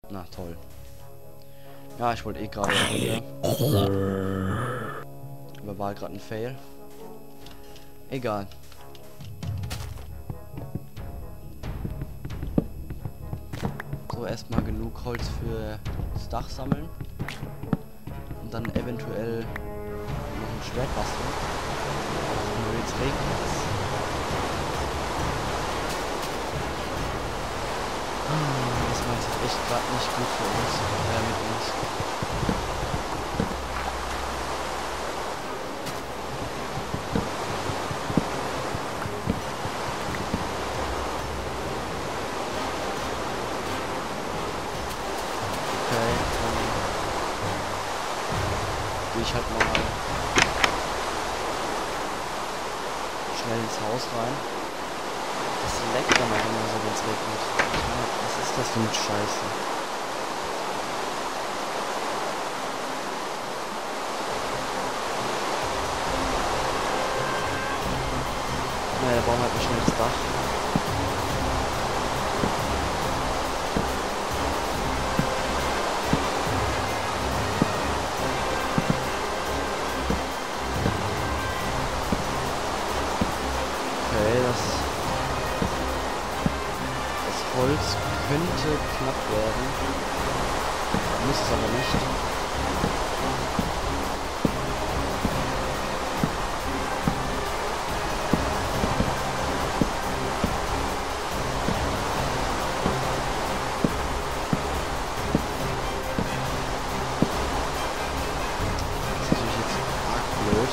Na toll. Ja, ich wollte eh gerade. Aber war gerade ein Fail. Egal. So, erstmal genug Holz für das Dach sammeln. Und dann eventuell noch ein Schwert basteln. Nur jetzt regnet es. Das macht jetzt echt gerade nicht gut für uns. Mit uns. Okay, dann gehe ich halt mal schnell ins Haus rein. Das leckt dann auch immer so, wenn es regnet. Ich meine, was ist das für eine Scheiße? Naja, bauen halt mal schnell das Dach. Okay, das Holz könnte knapp werden. Muss es aber nicht. Das ist natürlich jetzt arg blöd.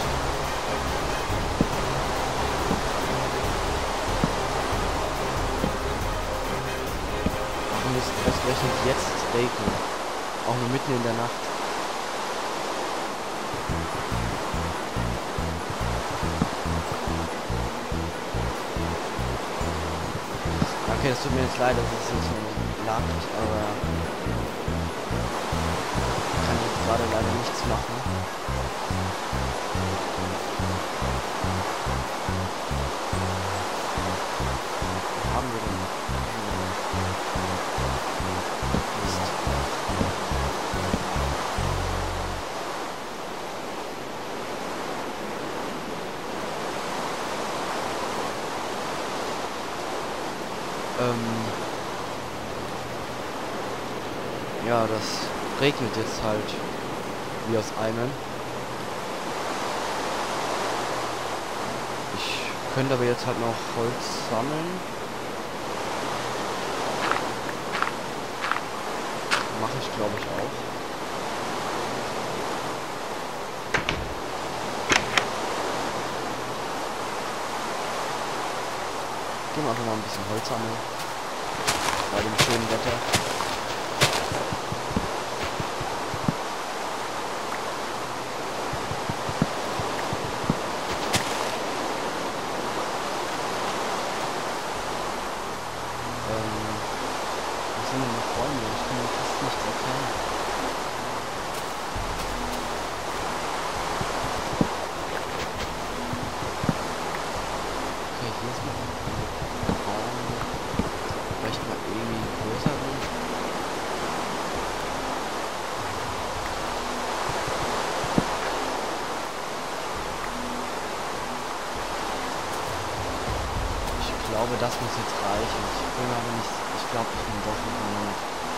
Warum ist ausgerechnet jetzt regnen? Auch nur mitten in der Nacht. Okay, das tut mir jetzt leid, dass es jetzt so lacht, aber ich kann jetzt gerade leider nichts machen. Was haben wir denn? Mist. Ja, das regnet jetzt halt wie aus Eimern. Ich könnte aber jetzt halt noch Holz sammeln. Mache ich, glaube ich, auch. Gehen wir einfach mal ein bisschen Holz sammeln. Bei dem schönen Wetter. Was sind denn noch Bäume? Ich kann mir fast nichts erkennen. Okay, hier ist noch ein Baum. Vielleicht mal irgendwie größer. Ich glaube, das muss jetzt reichen. Ich bin aber nicht. Ich glaube, ich bin doch nicht mehr.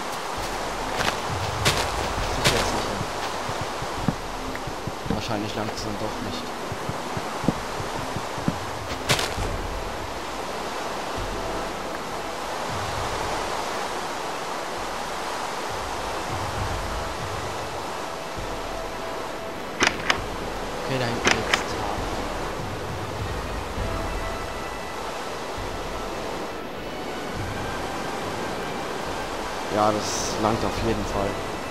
Sicher ist sicher. Wahrscheinlich langt es dann doch nicht. Okay, da hinten jetzt Tafel. Ja, das langt auf jeden Fall.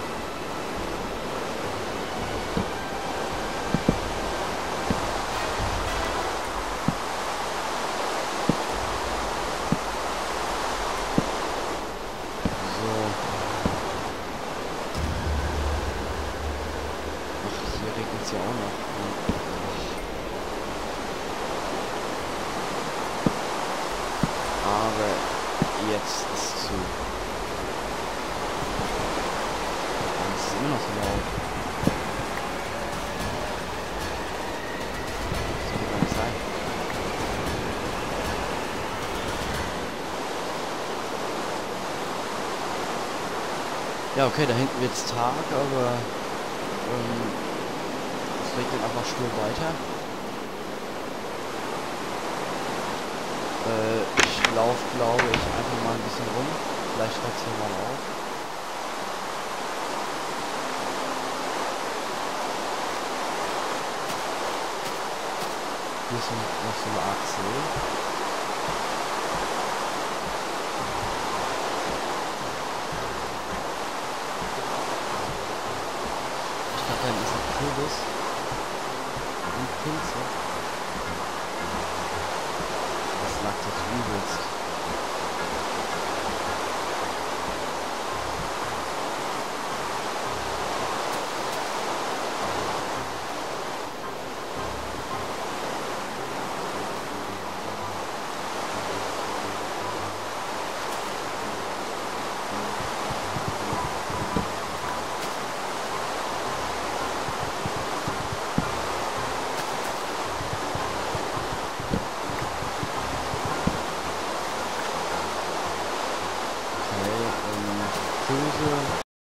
So. Ach, hier regnet es ja auch noch. Aber jetzt ist zu. immer noch so laut. Das sollte gar nicht sein. Ja, okay, da hinten wird's Tag, aber es regnet einfach stur weiter. Ich laufe, glaube ich, einfach mal ein bisschen rum. Vielleicht hört es hier mal auf. Hier ist noch so eine Art See. Ich glaube, da ist ein Kürbis und Pilze. Das lag jetzt übelst. Pilze